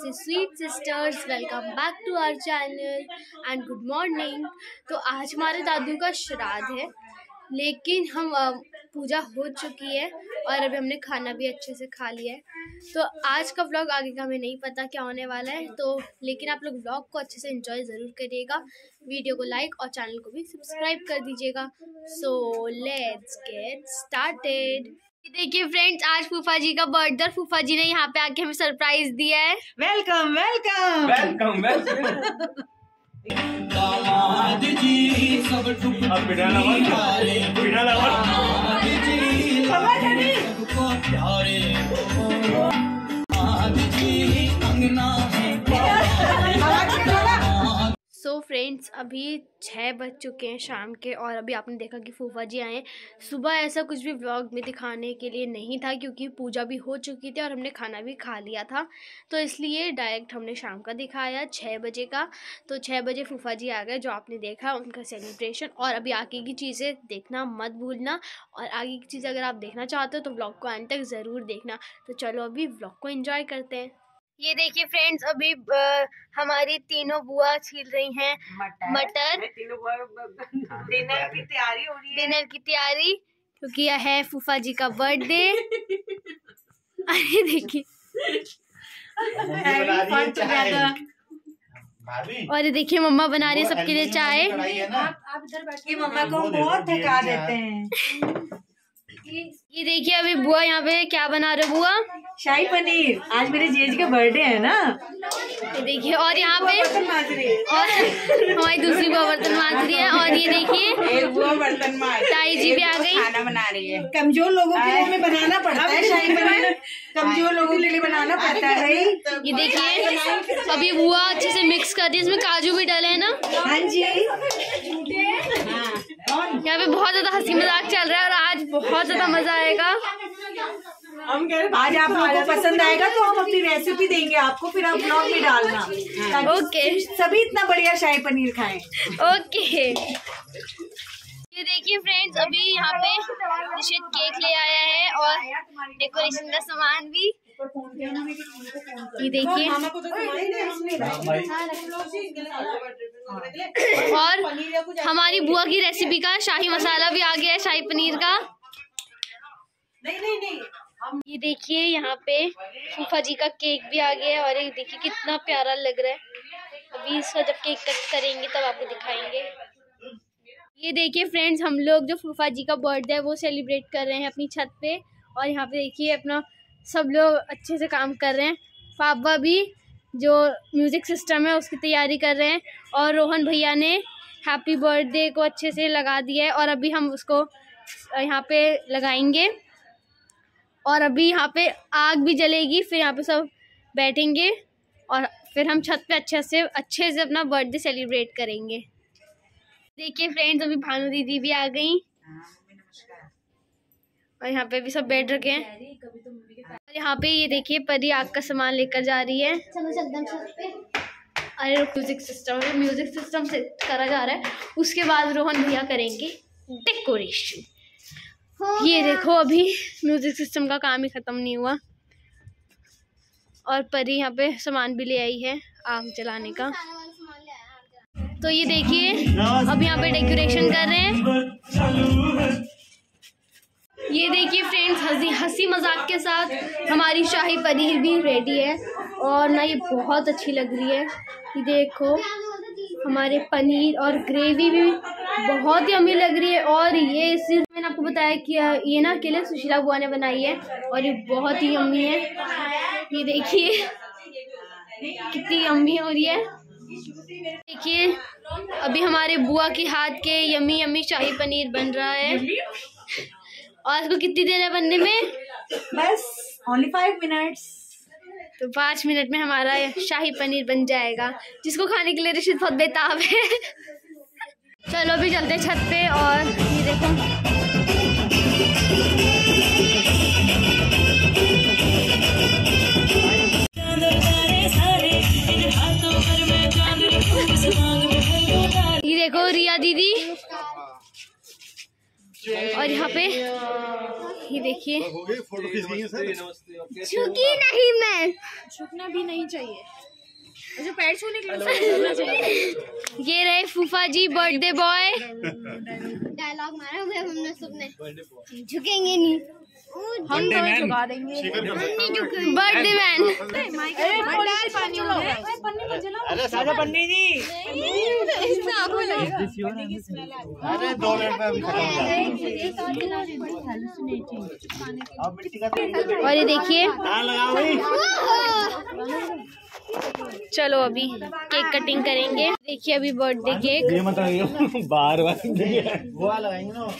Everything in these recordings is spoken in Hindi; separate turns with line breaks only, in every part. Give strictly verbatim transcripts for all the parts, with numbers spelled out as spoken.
से sweet sisters, welcome back to our channel and good morning. तो आज हमारे दादू का श्राद्ध है, लेकिन हम पूजा हो चुकी है और अभी हमने खाना भी अच्छे से खा लिया है। तो आज का व्लॉग आगे का हमें नहीं पता क्या होने वाला है, तो लेकिन आप लोग व्लॉग को अच्छे से एंजॉय ज़रूर करिएगा। वीडियो को लाइक और चैनल को भी सब्सक्राइब कर दीजिएगा। So let's get started. देखिए फ्रेंड्स, आज फूफा जी का बर्थडे और फूफा जी ने यहाँ पे आके हमें सरप्राइज दिया है।
वेलकम वेलकम
वेलकम वेलकम दामाद जी सब टुक अब बिना लवर बिना लवर सबको प्यारे दामाद जी अंगना
सो so फ्रेंड्स, अभी छः बज चुके हैं शाम के और अभी आपने देखा कि फूफा जी आए हैं। सुबह ऐसा कुछ भी व्लॉग में दिखाने के लिए नहीं था, क्योंकि पूजा भी हो चुकी थी और हमने खाना भी खा लिया था, तो इसलिए डायरेक्ट हमने शाम का दिखाया छः बजे का। तो छः बजे फूफा जी आ गए, जो आपने देखा उनका सेलिब्रेशन। और अभी आगे की चीज़ें देखना मत भूलना, और आगे की चीज़ अगर आप देखना चाहते हो तो व्लॉग को एंड तक ज़रूर देखना। तो चलो अभी व्लॉग को एंजॉय करते हैं। ये देखिए फ्रेंड्स, अभी आ, हमारी तीनों बुआ छील रही हैं मटर, मटर।
डिनर की तैयारी हो रही है,
डिनर की तैयारी, क्योंकि यह है फूफा जी का बर्थडे। अरे देखिए, और ये देखिए मम्मा बना रही है सबके लिए चाय।
आप इधर बैठिए, मम्मा को बहुत थका देते हैं।
ये देखिए अभी बुआ यहाँ पे क्या बना रहे बुआ?
शाही पनीर। आज मेरे जीजी का बर्थडे है ना।
ये देखिए, और यहाँ पे और हमारी दूसरी बुआ बर्तन मांज रही है। और ये देखिए
एक बुआ बर्तन मांज,
ताई जी भी आ गई,
खाना बना रही है। कमजोर लोगों के लिए हमें बनाना पड़ता है शाही पनीर, कमजोर लोगों के लिए बनाना पड़ता है भाई।
ये देखिए अभी बुआ अच्छे से मिक्स कर रही है, इसमें काजू भी डाले है ना।
हाँ जी,
यहाँ पे बहुत ज्यादा हंसी मजाक चल रहा है और आज बहुत ज्यादा मजा आएगा।
आज आप लोगों को पसंद आएगा तो हम अपनी रेसिपी देंगे आपको, फिर आप ब्लॉग में डालना।
ओके,
सभी इतना बढ़िया शाही पनीर खाएं।
ओके। ये देखिए फ्रेंड्स, अभी यहाँ पे निशित केक ले आया है और डेकोरेशन का सामान भी। ये देखिए, और हमारी बुआ की रेसिपी का शाही मसाला भी आ गया है, शाही पनीर का।
नहीं नहीं नहीं
ये देखिए यहाँ पे फूफा जी का केक भी आ गया है, और ये देखिए कितना प्यारा लग रहा है। अभी इसका जब केक कट करेंगे तब आपको दिखाएंगे। ये देखिए फ्रेंड्स, हम लोग जो फूफा जी का बर्थडे है वो सेलिब्रेट कर रहे हैं अपनी छत पे, और यहाँ पे देखिए अपना सब लोग अच्छे से काम कर रहे हैं। पापा भी जो म्यूज़िक सिस्टम है उसकी तैयारी कर रहे हैं, और रोहन भैया ने हैप्पी बर्थडे को अच्छे से लगा दिया है, और अभी हम उसको यहाँ पे लगाएंगे। और अभी यहाँ पे आग भी जलेगी, फिर यहाँ पे सब बैठेंगे और फिर हम छत पे अच्छे से अच्छे से अपना बर्थडे सेलिब्रेट करेंगे। देखिए फ्रेंड्स, अभी भानु दीदी भी आ गई और यहाँ पे भी सब बैठ रखे हैं। और यहाँ पे ये देखिए परी आग का सामान लेकर जा रही है। अरे म्यूजिक सिस्टम म्यूजिक सिस्टम से करा जा रहा है, उसके बाद रोहन भैया करेंगे डेकोरेशन। ये देखो, अभी म्यूजिक सिस्टम का काम ही खत्म नहीं हुआ, और परी यहाँ पे सामान भी ले आई है आग जलाने का। तो ये देखिए अब यहाँ पे डेकोरेशन कर रहे हैं। ये देखिए फ्रेंड्स, हंसी हंसी मजाक के साथ हमारी शाही पनीर भी रेडी है, और ना ये बहुत अच्छी लग रही है। ये देखो हमारे पनीर और ग्रेवी भी बहुत ही यम्मी लग रही है। और ये सिर्फ मैंने आपको बताया कि ये ना अकेले सुशीला बुआ ने बनाई है, और ये बहुत ही यम्मी है। ये देखिए कितनी यम्मी हो रही है। देखिए अभी हमारे बुआ की हाथ के यम्मी यम्मी शाही पनीर बन रहा है, और इसको कितनी देर है बनने में?
बस ओनली फाइव मिनट्स।
तो पाँच मिनट में हमारा शाही पनीर बन जाएगा, जिसको खाने के लिए रिशित बहुत बेताब है। चलो अभी चलते हैं छत पे, और ये देखो ये देखो रिया दीदी, और यहाँ पे ये देखिए देखिए
फोटो खींच गई है सर।
झुकी नहीं मैं,
झुकना भी नहीं चाहिए, मुझे पैर छूने के लिए चाहिए।
ये रहे फूफा जी बर्थडे बॉय। डायलॉग मारा हुआ हमने सबने, झुकेंगे नहीं
हम तो झुका देंगे।
Birthday man.
अरे साजा पन्नी जी, अरे दो मिनट में अभी खत्म।
और ये देखिए,
लगाओ भाई।
चलो अभी केक कटिंग करेंगे। देखिए अभी बर्थडे केक।
ये मत लगाइए बार बार, वो लगाएंगे ना।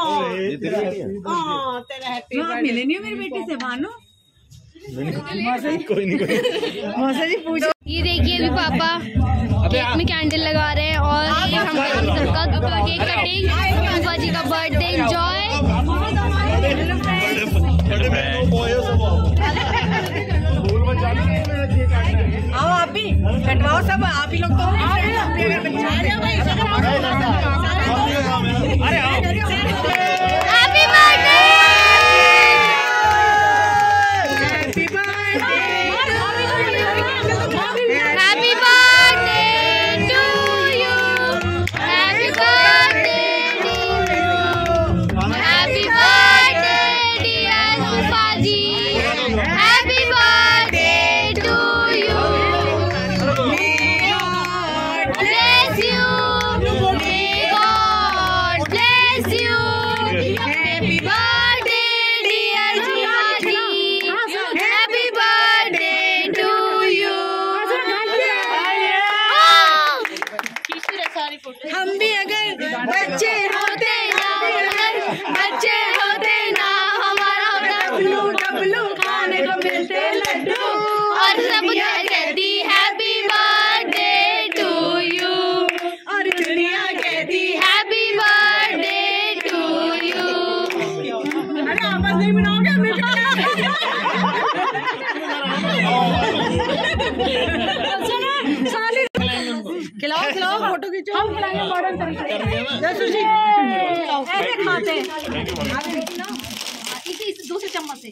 मिले नहीं मेरी बेटी से भानु।
कोई नहीं कोई
मौसा जी पूछो।
ये देखिए अभी पापा केक में कैंडल लगा रहे हैं और ये हम सबका केक कटिंग। फूफा जी का बर्थडे एंजॉय।
आओ आप भी कटवाओ, सब आप ही लोग तो।
अरे
happy birthday. Happy birthday to you. Happy birthday to you. Happy birthday dear फूफा जी। Happy birthday to you. Bless you, may God bless you. Happy birthday dear फूफा जी। Happy birthday to you.
हम भी अगर बच्चे होते ना,
बच्चे होते ना हमारा
डब्लू डब्लू खाने को मिलते लड्डू।
और सब कहती हैप्पी बर्थडे टू यू।
और दुनिया कहती
हैप्पी बर्थडे टू यू।
अरे आपस नहीं बनाओगे हमें खिलाओ खिलाओ, फोटो खींचो। हम खिलाएंगे मॉडर्न तरीके से। ऐसे खाते हैं दूसरे चम्मच से।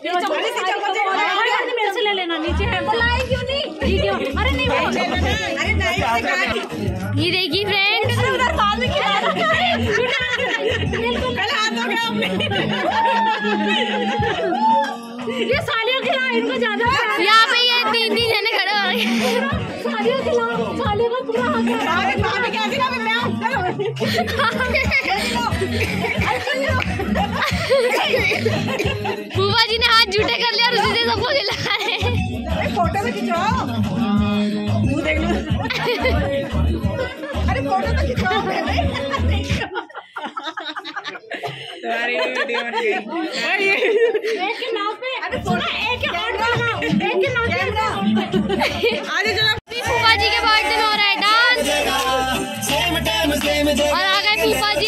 मेरे से ले लेना, नीचे है। क्यों नहीं? अरे नहीं, अरे नहीं।
ये देखिए फ्रेंड्स,
उधर साथ में खिला हाथ हो गया। ये सालियों खिला, इनको ज्यादा
यहाँ पे ये तीन तीन जने खड़े हो रहे।
सालियों खिला, सालियों का पूरा हाथ क्या खिला मैं
फूफा जी ने हाथ झूठे कर लिया और उसी से सबको खिला रहे हैं।
फोटो में खिंचवाओ, मुंह देख लो। अरे फोटो तो खिंचवाओ। तुम्हारी वीडियो बन गई। एक के नाम पे, अरे सुना, एक के हाथ पे लगाओ, एक के नाम पे। आगे चलो।
फूफा जी के बर्थडे में हो रहा है डांस और आ गए फूफा जी।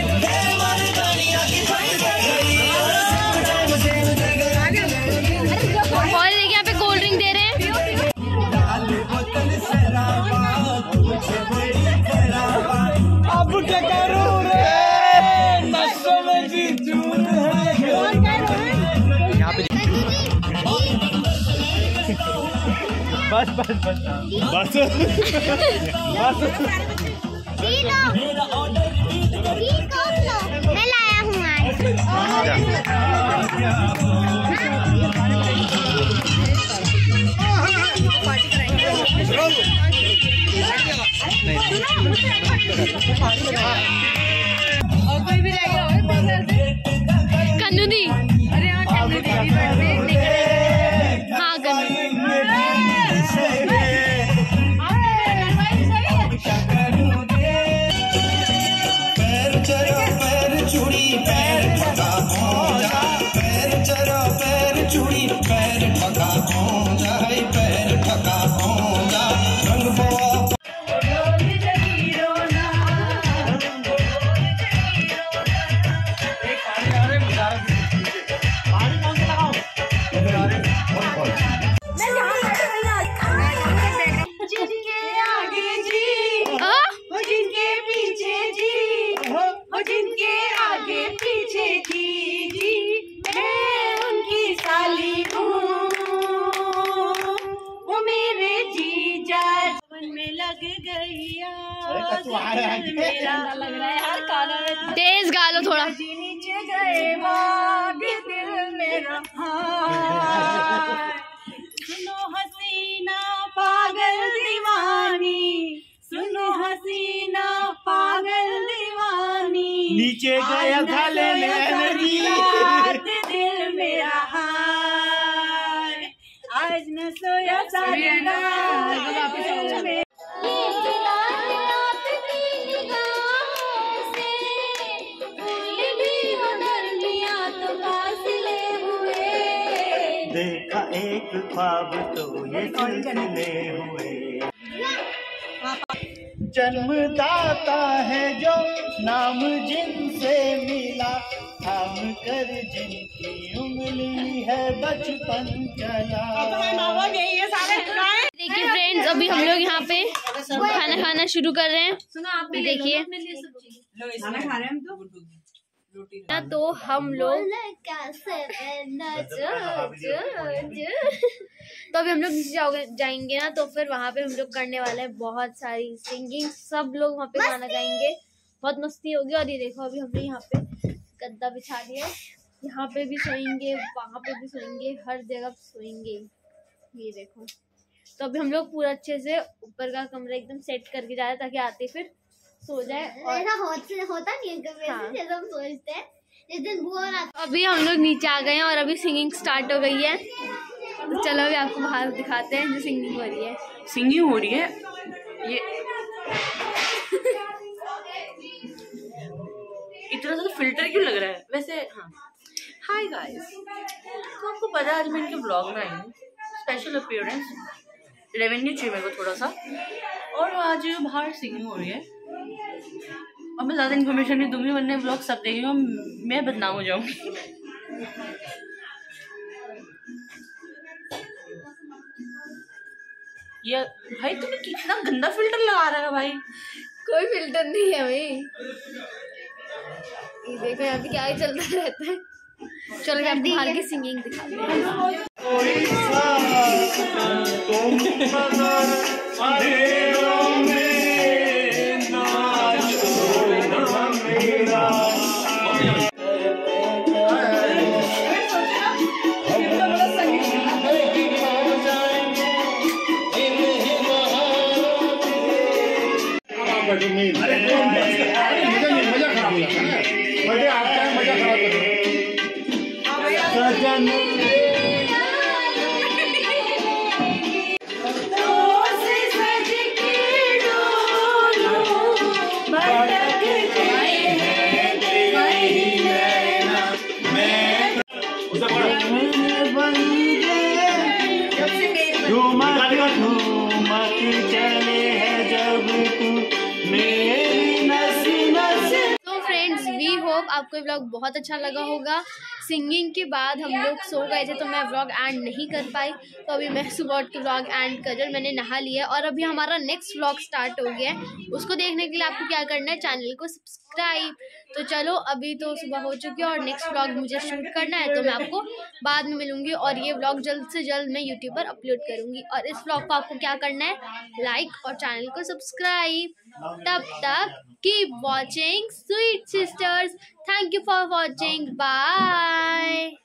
और देखिए यहाँ पे कोल्ड ड्रिंक दे रहे हैं।
अब क्या करूं रे, नशे में जी जून है। यहाँ पे बस बस बस बस बस।
मैं लाया हूँ आज। कन्नू दी,
अरे हाँ कन्नू दी बर्थडे।
हाँ कन्नू।
पैर चरो पैर चूड़ी पैर ठगा हो जा, पैर चरो पैर चूड़ी पैर ठगा हो जा, पैर ठगा हो जा। रंग बो
जिनके आगे पीछे जी जी लग रहा है यार कानों में।
तेज गा लो थोड़ा।
नीचे गए बाग दिल मेरा सुनो हसीना पागल दीवानी, सुनो हसीना पागल दीवानी,
नीचे गया था लेने
दिल मेरा हार, आज न सोया सारी रात में।
देखा एक ख्वाब तो ये सिलसिले हुए, जन्मदाता है जो नाम जिनसे मिला, थाम कर जिनकी उंगली है बचपन चला।
देखिए फ्रेंड्स, अभी हम लोग यहाँ पे खाना खाना शुरू कर रहे हैं। देखिए
खाना खा रहे हैं हम तो
ना, तो हम लोग तो अभी हम लोग नीचे जाओगे जाएंगे ना, तो फिर वहाँ पे हम लोग करने वाले हैं बहुत सारी सिंगिंग। सब लोग वहाँ पे गाना गाएंगे, बहुत मस्ती होगी। और ये देखो अभी हमने यहाँ पे गद्दा बिछा दिया, यहाँ पे भी सोएंगे, वहाँ पे भी सोएंगे, हर जगह सोएंगे। ये देखो, तो अभी हम लोग पूरा अच्छे से ऊपर का कमरा एकदम सेट करके जा रहे हैं ताकि आते फिर सो जाए। और
ऐसा होता होता नहीं है कभी,
हाँ।
ऐसे जैसे हम सोचते हैं जिस दिन बुआ आता
अभी हम लोग नीचे आ गए हैं और अभी सिंगिंग स्टार्ट हो गई है। तो चलो अभी आपको बाहर दिखाते हैं जो सिंगिंग हो रही है।
सिंगिंग हो रही है ये इतना ज़्यादा फिल्टर क्यों लग रहा है वैसे। हाँ, हाय गाइस, तो आपको पता है आज मैं इनके ब्लॉग में आई हूँ, स्पेशल अपीयरेंस रेवेन्यू चाहिए मेरे को थोड़ा सा, और आज बाहर सिंगिंग हो रही है। और मैं ज़्यादा इन्फॉर्मेशन नहीं दूंगी वरना ब्लॉग सब देखेंगे, मैं बदनाम हो जाऊंगी। ये भाई तुम्हें कितना गंदा फिल्टर लगा रहा है भाई।
कोई फिल्टर नहीं है भाई, ये देखो यहाँ पे क्या ही चलता रहता है। चलो मैं आपको बाहर की सिंगिंग दिखाते हैं।
मजा खराब हो जाता है, बर्थडे आपका है, मजा खराब कर सजन चले है जब तू मेरी नस नस।
तो फ्रेंड्स, वी होप आपको ये व्लॉग बहुत अच्छा लगा होगा। सिंगिंग के बाद हम लोग सो गए थे तो मैं व्लॉग एंड नहीं कर पाई, तो अभी मैं सुबह उठ के व्लॉग एंड कर, मैंने नहा लिया और अभी हमारा नेक्स्ट व्लॉग स्टार्ट हो गया है। उसको देखने के लिए आपको क्या करना है, चैनल को सब्सक्राइब। तो चलो अभी तो सुबह हो चुकी है और नेक्स्ट व्लॉग मुझे शूट करना है, तो मैं आपको बाद में मिलूंगी और ये व्लॉग जल्द से जल्द मैं यूट्यूब पर अपलोड करूंगी। और इस व्लॉग को आपको क्या करना है, लाइक और चैनल को सब्सक्राइब। तब तक keep watching sweet sisters. Thank you for watching, bye.